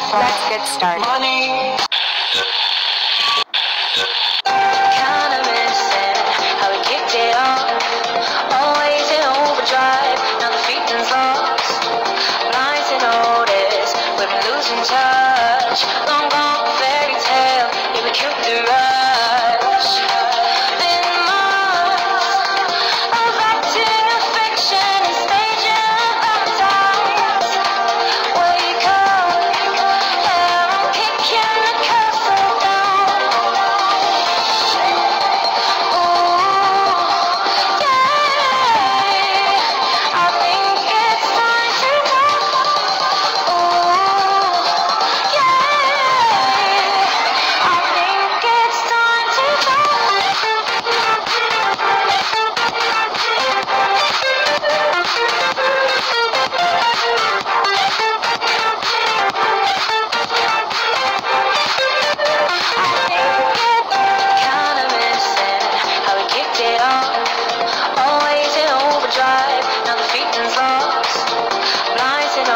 Let's get started. Money. Kinda missing how we kicked it off. Always in overdrive, now the feeling's lost. Blind to notice, we've been losing touch. Long gone fairy tale, yeah we killed the rush. In months of acting affection and staging appetites. Wake up, yeah I'm kicking the castle down.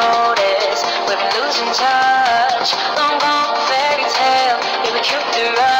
Touch, long gone fairy tale, yeah we killed the rush.